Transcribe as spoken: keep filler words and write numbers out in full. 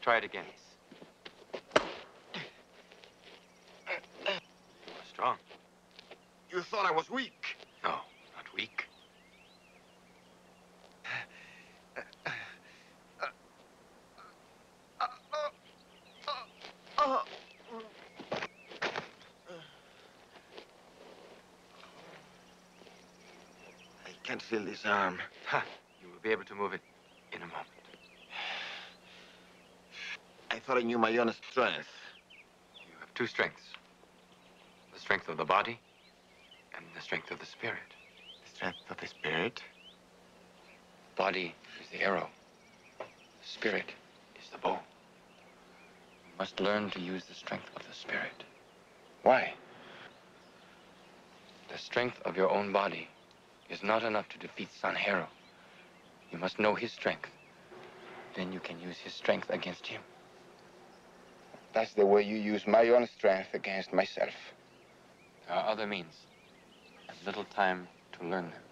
Try it again. You're strong. You thought I was weak. No, not weak. I can't feel this arm. Ha! You will be able to move it in a moment. I thought I knew my own strength. You have two strengths. The strength of the body and the strength of the spirit. The strength of the spirit? Body is the arrow. The spirit is the bow. You must learn to use the strength of the spirit. Why? The strength of your own body is not enough to defeat Sanjero. You must know his strength. Then you can use his strength against him. That's the way you use my own strength against myself. There are other means, and little time to learn them.